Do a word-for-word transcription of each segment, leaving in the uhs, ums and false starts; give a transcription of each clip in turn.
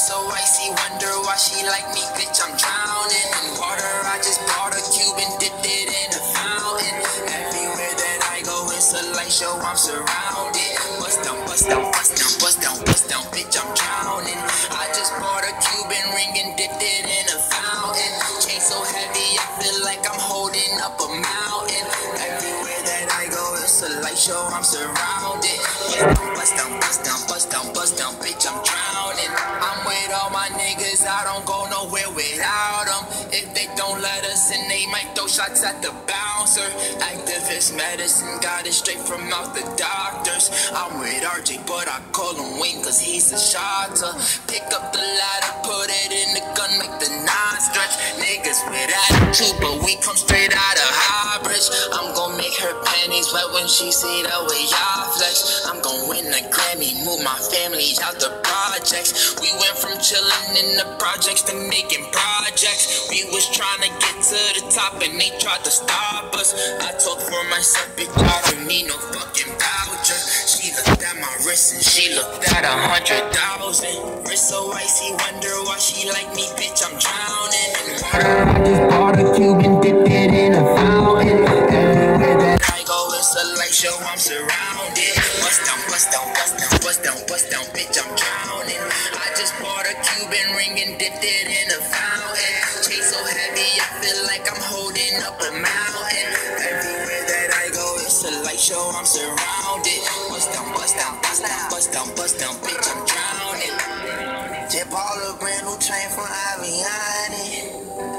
so icy, wonder why she like me, bitch, I'm drowning in water. I just bought a cube and dipped it in a fountain. Everywhere that I go, it's a light show, I'm surrounded. Bust down, bust down, bust down, bust down, bust down, bitch, I'm drowning. I just bought a Cuban ring and dipped it in a fountain. Chain so heavy, I feel like I'm holding up a mountain. Everywhere that I go, it's a light show, I'm surrounded. Bust down, bust down, bust down, bust down, bitch, I'm drowning. I'm with all my niggas, I don't go nowhere without them. If they don't let us in, they might throw shots at the bouncer. Activist medicine, got it straight from out the doctors. I'm with R J, but I call him Wayne cause he's a shotter. Pick up the ladder, put it in the gun, make the nine stretch. Niggas with attitude, but we come straight out of Highbridge. I'm gon' make her panties wet when she see the way y'all flex. I'm gon' win a Grammy, move my family out the projects. We went from chillin' in the projects to making projects. We was trying to get to the top and they tried to stop us. I talk for myself, bitch, I don't need no fucking voucher. She looked at my wrist and she looked at a hundred thousand. Wrist so icy, wonder why she like me, bitch, I'm drowning in water. I just bought a cube and dipped it in a fountain. Everywhere that I go, it's a light show, I'm surrounded. Bust down, bust down, bust down, bust down, bust down, bitch, I'm drowning. I just bought a Cuban ring and dipped it in a fountain. Chain so heavy, I feel like I'm holding up a mountain. Everywhere that I go, it's a light show, I'm surrounded. Bust down, bust down, bust down, bust down, bust down, bitch, I'm drowning. Just bought a brand new chain from Aviani.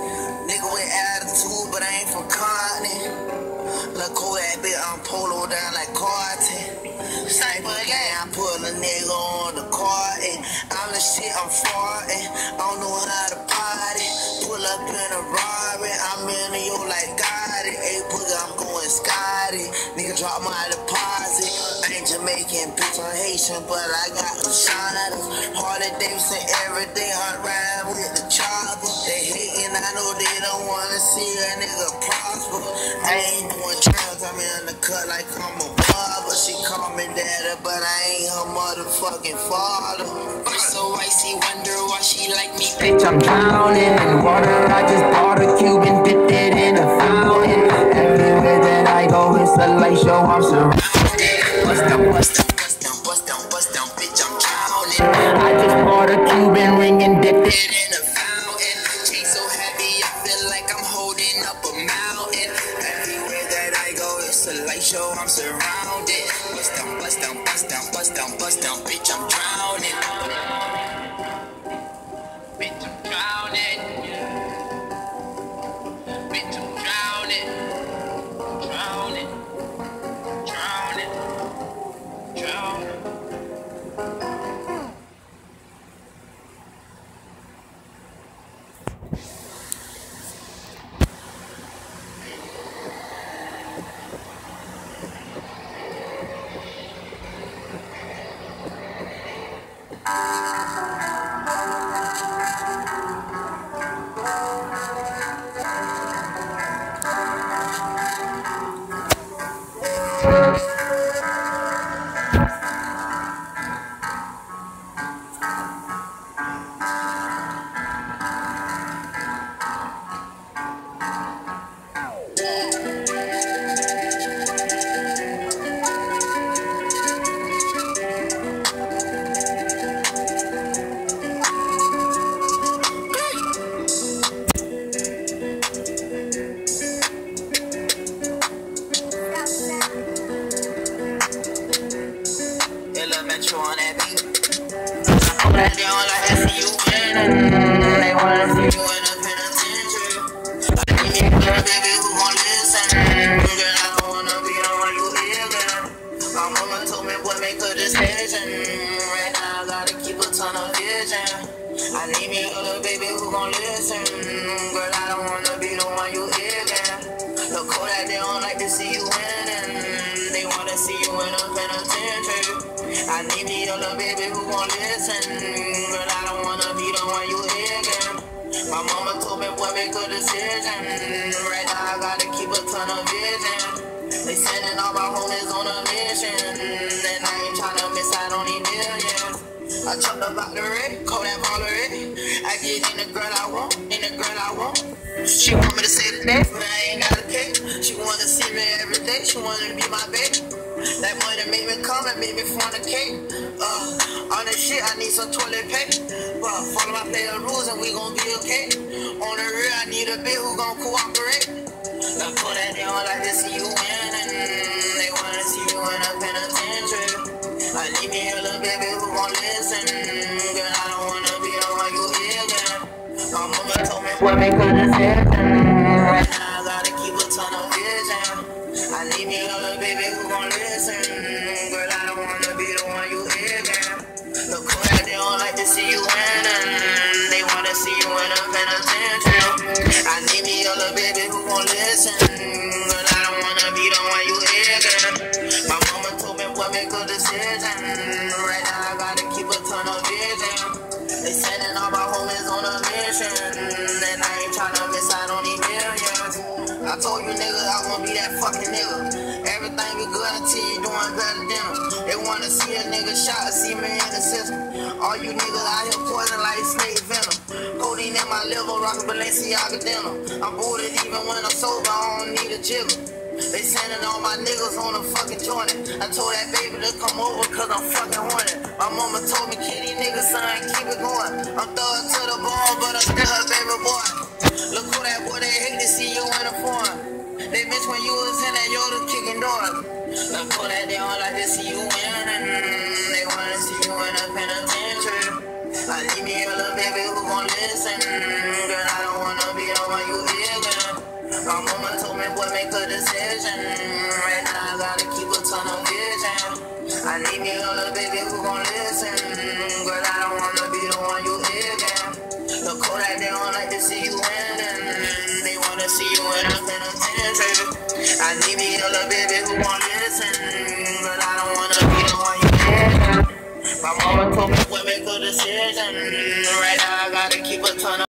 Nigga with attitude, but I ain't from Connie. Look cool that bitch, I'm polo down like Carton. Sniper gang, I put a nigga on the card. I'm the shit, I'm farting. I don't know how to party. Pull up in a Rari, I'm in the yo like Gotti. Hey, boogie, I'm going Scotty. Nigga drop my deposit. I ain't Jamaican, bitch, I'm Haitian, but I got them shotters. Harley Davidson every day, I ride with the chopper. They hating, I know they don't wanna see a nigga prosper. I ain't doing drugs, I'm in the cut like I'm a barber. She call me daddy, but I ain't her motherfucking father. Wrist so icy, wonder why she like me, bitch, I'm drowning in water. I just bought a cube and dipped it in a fountain. Everywhere that I go, it's a light show, I'm surrounded. Bust down, bust down, bust down, bust down, bust down, bitch, I'm drowning. I just bought a Cuban ring and dipped it in a fountain. Chain so heavy, I feel like I'm holding up a mountain. Everywhere that I go, it's a light show, I'm surrounded. Bust down, bust down, bust down, bust down, bust down, bitch, I'm drowning. Bitch, I'm drowning. Bitch, I'm drowning. Drowning. Drowning. Drowning. Metro on that beat. I know that they don't like to see you winning. They wanna see you in a penitentiary. I need me a girl, baby, who gon' listen. Girl, I don't wanna be the one you live in. My mama told me, boy, make a decision. Right now, I gotta keep a ton of vision. I need me a little baby who gon' listen. Girl, I don't wanna be the one you live in. Look cool that they don't like to see you winning. They wanna see you in a penitentiary. I need me a little baby who gon' listen. Girl, I don't wanna be the one you living. My mama told me, boy, make a decision. Right now, I gotta keep a ton of vision. They sending all my homies on a mission. And I ain't tryna miss out on these millions. I talked about the red, call that ball already. I get in the girl I want, in the girl I want. She want me to say the day, but I ain't got a cake. She wanna see me every day, she wanna be my baby. That money make me come and make me fornicate. Uh, on this shit, I need some toilet paper. But follow my player rules and we gon' be okay. On the real, I need a bitch who gon' cooperate. Now put that they don't like to see you win, and they wanna see you in a penitentiary. I need me a little baby who gon' listen. Girl, I don't wanna be the one you hear, girl. My mama told me what make her decision. Right now I gotta keep a ton of vision. I need me a little baby who gon' listen. Girl, I don't wanna be the one you hear, girl. Look who that they don't like to see you winning. They wanna see you in a penitentiary. I need me a little baby who gon' listen. Girl, I don't wanna be the one you hear, girl. My mama told me what make a decision. Right now I gotta keep a ton of vision. They sending all my homies on a mission, and I ain't tryna miss out on these millions. I told you niggas I won't be that fucking nigga. Everything be good until you doing better than them. They wanna see a nigga shot, see me in the system. All you niggas out here poison like snake venom. Codeine in my liver, rockin' Balenciaga denim. I'm booted even when I'm sober, I don't need a jiggle. They sending all my niggas on a fucking joint. I told that baby to come over cause I'm fucking horny. My mama told me, kid, these niggas, son, keep it going. I'm throwing to the ball, but I'm still her baby boy. Look who that boy, they hate to see you in a form. They miss when you was in that Yoda kicking doors. Look who that they don't like to see you winning. They wanna see you in a penitentiary. I need me a little baby who gon' listen. Girl, I don't wanna be the one you hear, girl. My mama told me what make a decision. Right now I gotta keep a ton of vision. I need me a little baby who gon' listen. Girl, I don't wanna be the one you hear, girl. Look who that they don't like to see you winning. They wanna see you in a penitentiary. I need me a little baby who gon' listen. Girl, I don't wanna be the one you hear, girl. My mama told me what make a decision. Right now I gotta keep a ton of